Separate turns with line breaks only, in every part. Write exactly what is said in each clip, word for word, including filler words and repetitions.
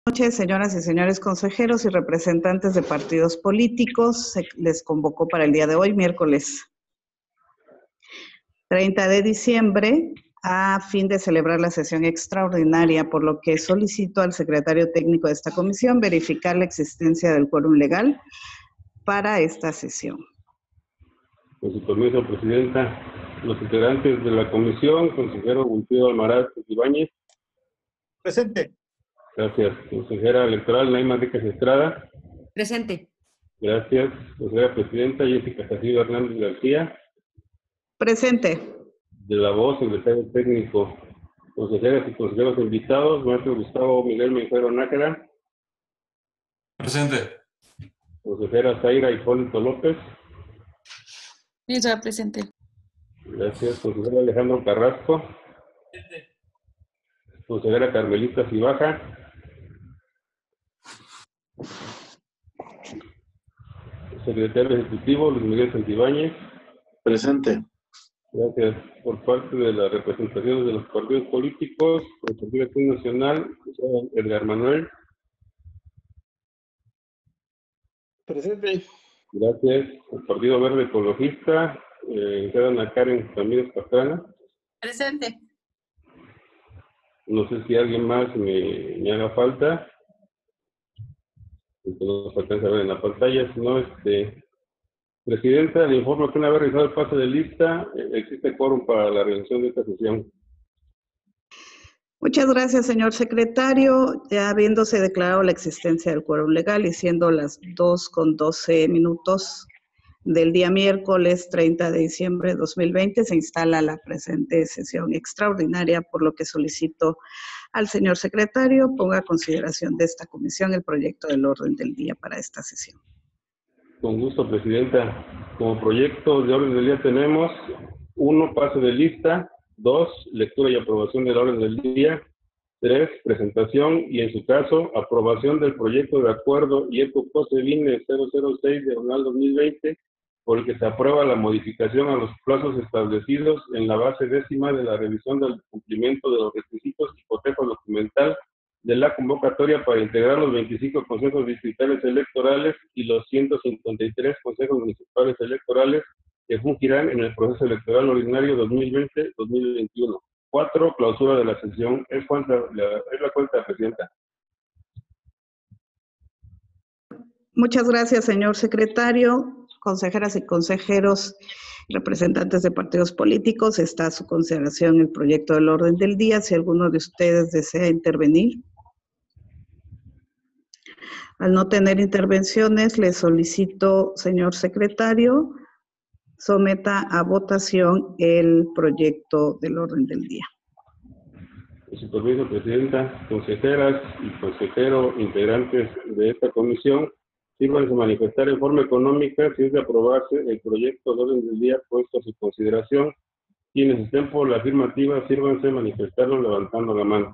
Buenas noches, señoras y señores consejeros y representantes de partidos políticos. Se les convocó para el día de hoy, miércoles treinta de diciembre, a fin de celebrar la sesión extraordinaria, por lo que solicito al secretario técnico de esta comisión verificar la existencia del quórum legal para esta sesión.
Con su permiso, Presidenta, los integrantes de la comisión, consejero Wilfrido Almaraz Ibáñez.
Presente.
Gracias. Consejera electoral Naima Enríquez Estrada.
Presente.
Gracias. Consejera presidenta Jessica Jacido Hernández García.
Presente.
De la voz, secretario técnico. Consejeras y consejeros invitados, maestro Gustavo Miguel Mejero Nájera.
Presente.
Consejera Zaira Hipólito López.
Misma presente.
Gracias. Consejero Alejandro Carrasco.
Presente.
Consejera Carmelita Cibaja. Secretario Ejecutivo Luis Miguel Santibáñez.
Presente.
Gracias. Por parte de las representaciones de los partidos políticos, por el Partido Acción Nacional, Edgar Manuel.
Presente.
Gracias. El Partido Verde Ecologista, eh, Ana Karen Ramírez Pastrana.
Presente.
No sé si alguien más me, me haga falta. Esto no se alcanza a ver en la pantalla, sino este... Presidenta, le informo que una vez realizado el pase de lista, eh, existe quórum para la realización de esta sesión.
Muchas gracias, señor secretario. Ya habiéndose declarado la existencia del quórum legal y siendo las dos con doce minutos del día miércoles treinta de diciembre de dos mil veinte, se instala la presente sesión extraordinaria, por lo que solicito al señor secretario ponga a consideración de esta comisión el proyecto del orden del día para esta sesión.
Con gusto, Presidenta. Como proyecto de orden del día tenemos uno, pase de lista; dos, lectura y aprobación del orden del día; tres, presentación y, en su caso, aprobación del proyecto de acuerdo I E P O COSEBINE cero cero seis diagonal dos mil veinte, por el que se aprueba la modificación a los plazos establecidos en la base décima de la revisión del cumplimiento de los requisitos y cotejo documental de la convocatoria para integrar los veinticinco consejos distritales electorales y los ciento cincuenta y tres consejos municipales electorales que fungirán en el proceso electoral ordinario dos mil veinte dos mil veintiuno. Cuatro, clausura de la sesión. Es, cuenta, la, es la cuenta, Presidenta.
Muchas gracias, señor secretario. Consejeras y consejeros, representantes de partidos políticos, está a su consideración el proyecto del orden del día. Si alguno de ustedes desea intervenir. Al no tener intervenciones, le solicito, señor secretario, someta a votación el proyecto del orden del día.
Con su permiso, Presidenta, consejeras y consejeros integrantes de esta comisión, sírvanse a manifestar en forma económica si es de aprobarse el proyecto del orden del día puesto a su consideración. Quienes estén por la afirmativa, sírvanse a manifestarlo levantando la mano.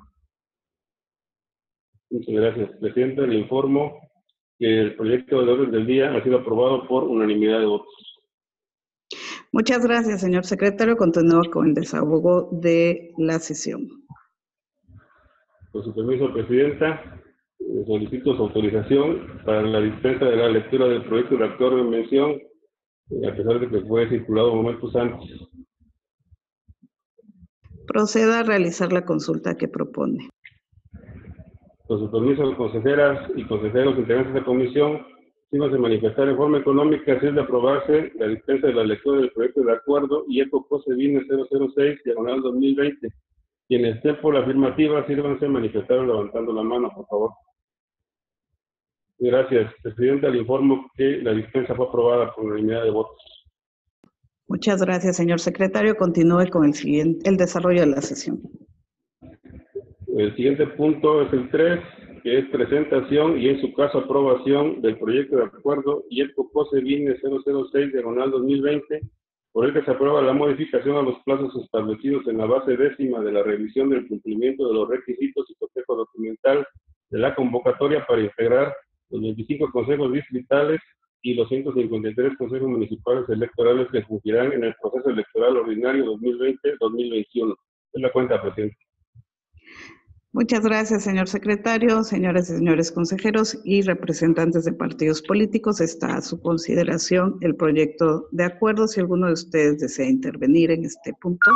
Muchas gracias, Presidenta. Le informo que el proyecto de orden del día ha sido aprobado por unanimidad de votos.
Muchas gracias, señor secretario. Continúo con el desahogo de la sesión.
Con su permiso, Presidenta, eh, solicito su autorización para la dispensa de la lectura del proyecto de acuerdo en mención, eh, a pesar de que fue circulado momentos antes.
Proceda a realizar la consulta que propone.
Con su permiso, consejeras y consejeros integrantes de la comisión, sírvanse a manifestar en forma económica si es de aprobarse la dispensa de la lectura del proyecto de acuerdo I E P O COSEBINE cero cero seis diagonal dos mil veinte. Quienes estén por la afirmativa, sírvanse a manifestar levantando la mano, por favor. Gracias, Presidenta. Le informo que la dispensa fue aprobada por unanimidad de votos.
Muchas gracias, señor secretario. Continúe con el siguiente, el desarrollo de la sesión.
El siguiente punto es el tres, que es presentación y, en su caso, aprobación del proyecto de acuerdo I E P O COSEBINE cero cero seis diagonal dos mil veinte, por el que se aprueba la modificación a los plazos establecidos en la base décima de la revisión del cumplimiento de los requisitos y cotejo documental de la convocatoria para integrar los veinticinco consejos distritales y los ciento cincuenta y tres consejos municipales electorales que fungirán en el proceso electoral ordinario dos mil veinte dos mil veintiuno. Es la cuenta, Presidente.
Muchas gracias, señor secretario, señoras y señores consejeros y representantes de partidos políticos. Está a su consideración el proyecto de acuerdo. Si alguno de ustedes desea intervenir en este punto.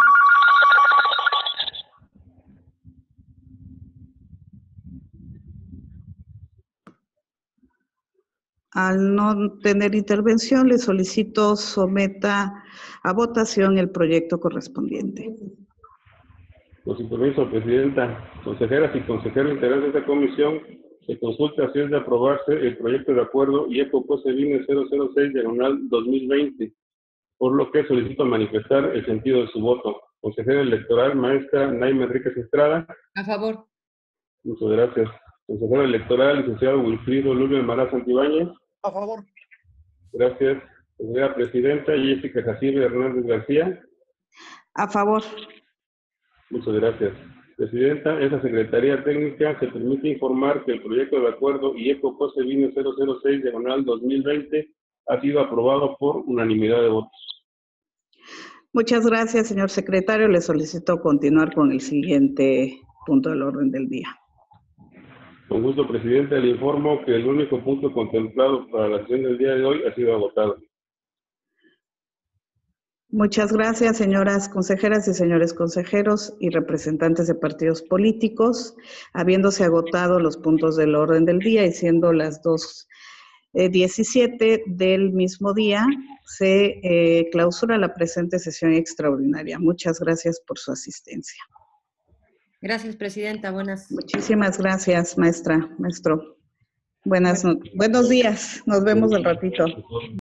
Al no tener intervención, le solicito someta a votación el proyecto correspondiente.
Con su permiso, Presidenta, consejeras y consejeros integrantes de esta comisión, se consulta si es de aprobarse el proyecto de acuerdo I E P O C O S E B I N E cero cero seis diagonal dos mil veinte, por lo que solicito manifestar el sentido de su voto. Consejera electoral, maestra Naima Enríquez Estrada.
A favor.
Muchas gracias. Consejero electoral, licenciado Wilfrido Lulio Almaraz Santibáñez.
A favor.
Gracias. Consejera presidenta, Jessica Jacibe Hernández García.
A favor.
Muchas gracias. Presidenta, esa Secretaría Técnica se permite informar que el proyecto de acuerdo I E P O C O S E B I N E cero cero seis diagonal dos mil veinte ha sido aprobado por unanimidad de votos.
Muchas gracias, señor secretario. Le solicito continuar con el siguiente punto del orden del día.
Con gusto, Presidenta, le informo que el único punto contemplado para la sesión del día de hoy ha sido agotado.
Muchas gracias, señoras consejeras y señores consejeros y representantes de partidos políticos. Habiéndose agotado los puntos del orden del día y siendo las dos diecisiete del mismo día, se eh, clausura la presente sesión extraordinaria. Muchas gracias por su asistencia.
Gracias, Presidenta. Buenas.
Muchísimas gracias, maestra, maestro. Buenas, no- buenos días. Nos vemos al ratito.